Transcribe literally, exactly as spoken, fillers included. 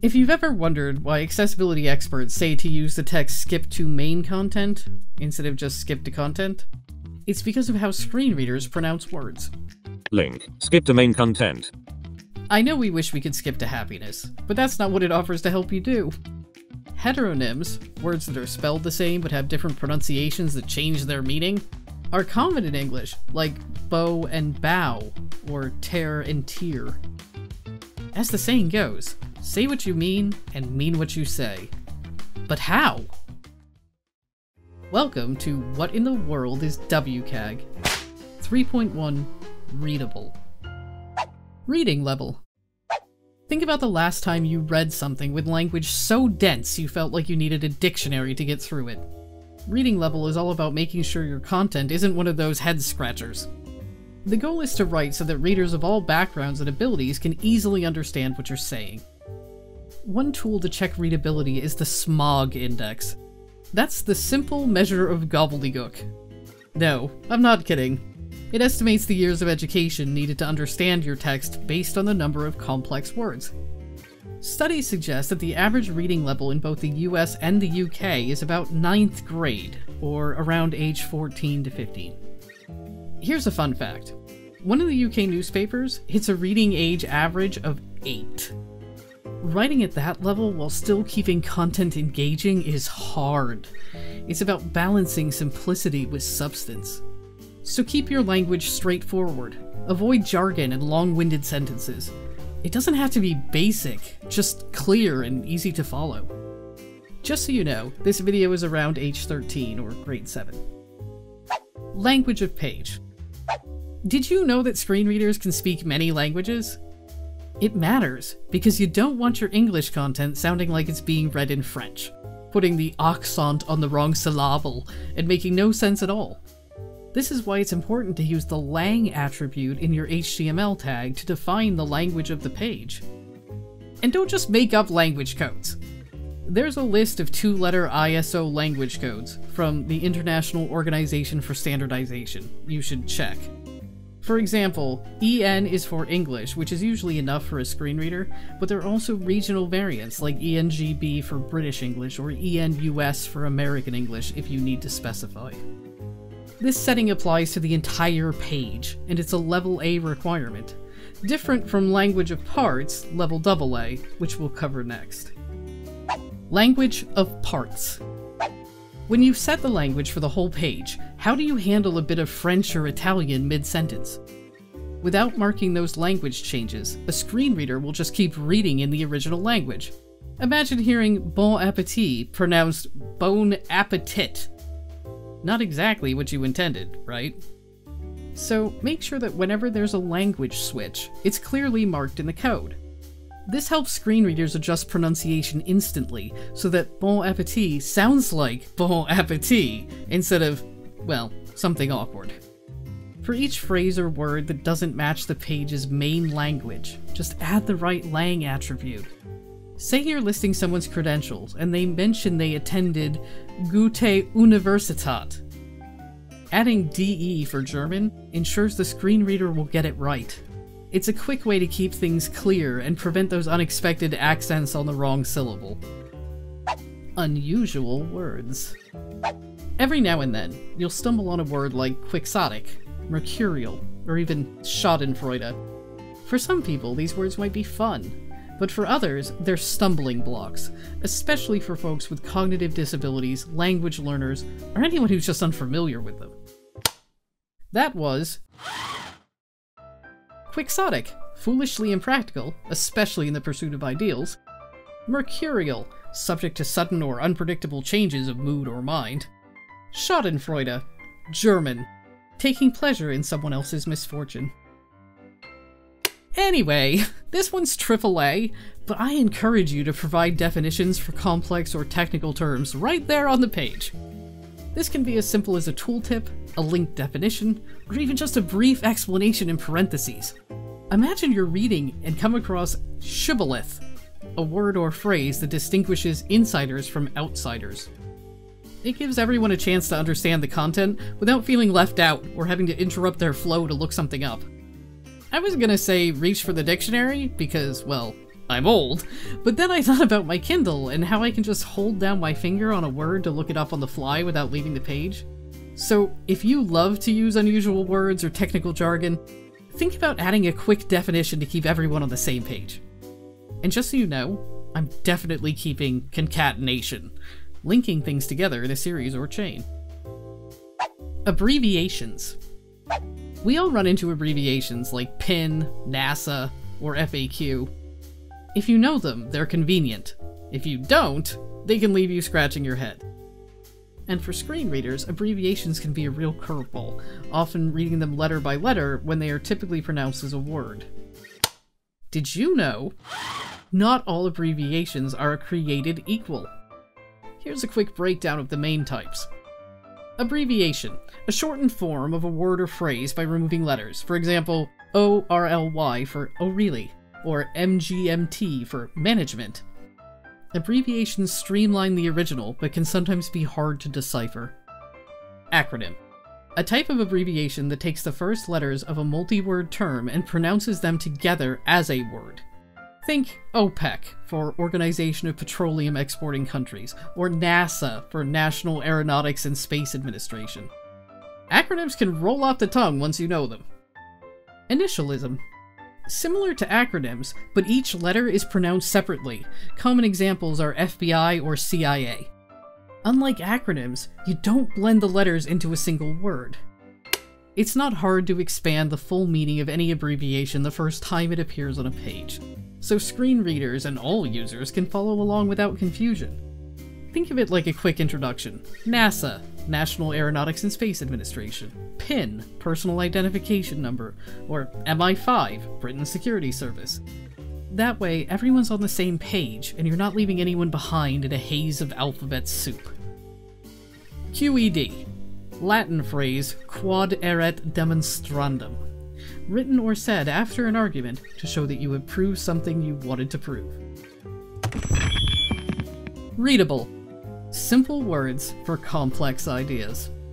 If you've ever wondered why accessibility experts say to use the text skip to main content instead of just skip to content, it's because of how screen readers pronounce words. Link. Skip to main content. I know we wish we could skip to happiness, but that's not what it offers to help you do. Heteronyms, words that are spelled the same but have different pronunciations that change their meaning, are common in English, like bow and bow, or tear and tear. As the saying goes, say what you mean and mean what you say. But how? Welcome to What in the World is W C A G? three point one Readable. Reading level. Think about the last time you read something with language so dense you felt like you needed a dictionary to get through it. Reading level is all about making sure your content isn't one of those head-scratchers. The goal is to write so that readers of all backgrounds and abilities can easily understand what you're saying. One tool to check readability is the SMOG index. That's the simple measure of gobbledygook. No, I'm not kidding. It estimates the years of education needed to understand your text based on the number of complex words. Studies suggest that the average reading level in both the U S and the U K is about ninth grade, or around age fourteen to fifteen. Here's a fun fact. One of the U K newspapers hits a reading age average of eight. Writing at that level while still keeping content engaging is hard. It's about balancing simplicity with substance. So keep your language straightforward. Avoid jargon and long-winded sentences. It doesn't have to be basic, just clear and easy to follow. Just so you know, this video is around age thirteen or grade seven. Language of page. Did you know that screen readers can speak many languages? It matters, because you don't want your English content sounding like it's being read in French, putting the accent on the wrong syllable, and making no sense at all. This is why it's important to use the lang attribute in your H T M L tag to define the language of the page. And don't just make up language codes. There's a list of two-letter I S O language codes from the International Organization for Standardization you should check. For example, E N is for English, which is usually enough for a screen reader, but there are also regional variants like E N G B for British English or E N U S for American English if you need to specify. This setting applies to the entire page, and it's a level A requirement, different from language of parts, level double A, which we'll cover next. Language of parts. When you've set the language for the whole page, how do you handle a bit of French or Italian mid-sentence? Without marking those language changes, a screen reader will just keep reading in the original language. Imagine hearing bon appetit pronounced bon appetit. Not exactly what you intended, right? So make sure that whenever there's a language switch, it's clearly marked in the code. This helps screen readers adjust pronunciation instantly, so that bon appetit sounds like bon appetit, instead of, well, something awkward. For each phrase or word that doesn't match the page's main language, just add the right lang attribute. Say you're listing someone's credentials, and they mention they attended Goethe Universität. Adding D E for German ensures the screen reader will get it right. It's a quick way to keep things clear and prevent those unexpected accents on the wrong syllable. Unusual words. Every now and then, you'll stumble on a word like quixotic, mercurial, or even schadenfreude. For some people, these words might be fun, but for others, they're stumbling blocks, especially for folks with cognitive disabilities, language learners, or anyone who's just unfamiliar with them. That was quixotic, foolishly impractical, especially in the pursuit of ideals. Mercurial, subject to sudden or unpredictable changes of mood or mind. Schadenfreude, German, taking pleasure in someone else's misfortune. Anyway, this one's triple A, but I encourage you to provide definitions for complex or technical terms right there on the page. This can be as simple as a tooltip, a linked definition, or even just a brief explanation in parentheses. Imagine you're reading and come across shibboleth, a word or phrase that distinguishes insiders from outsiders. It gives everyone a chance to understand the content without feeling left out or having to interrupt their flow to look something up. I was gonna say reach for the dictionary because, well, I'm old, but then I thought about my Kindle and how I can just hold down my finger on a word to look it up on the fly without leaving the page. So if you love to use unusual words or technical jargon, think about adding a quick definition to keep everyone on the same page. And just so you know, I'm definitely keeping concatenation, linking things together in a series or chain. Abbreviations. We all run into abbreviations like P I N, NASA, or F A Q. If you know them, they're convenient. If you don't, they can leave you scratching your head. And for screen readers, abbreviations can be a real curveball, often reading them letter by letter when they are typically pronounced as a word. Did you know? Not all abbreviations are created equal. Here's a quick breakdown of the main types. Abbreviation, a shortened form of a word or phrase by removing letters. For example, O R L Y for O'Reilly, or M G M T for management. Abbreviations streamline the original, but can sometimes be hard to decipher. Acronym, a type of abbreviation that takes the first letters of a multi-word term and pronounces them together as a word. Think OPEC for Organization of Petroleum Exporting Countries, or NASA for National Aeronautics and Space Administration. Acronyms can roll off the tongue once you know them. Initialism. Similar to acronyms, but each letter is pronounced separately. Common examples are F B I or C I A. Unlike acronyms, you don't blend the letters into a single word. It's not hard to expand the full meaning of any abbreviation the first time it appears on a page, so screen readers and all users can follow along without confusion. Think of it like a quick introduction. NASA, National Aeronautics and Space Administration. P I N, Personal Identification Number, or M I five, Britain's Security Service. That way, everyone's on the same page, and you're not leaving anyone behind in a haze of alphabet soup. Q E D. Latin phrase, quod erat demonstrandum. Written or said after an argument to show that you have proved something you wanted to prove. Readable. Simple words for complex ideas.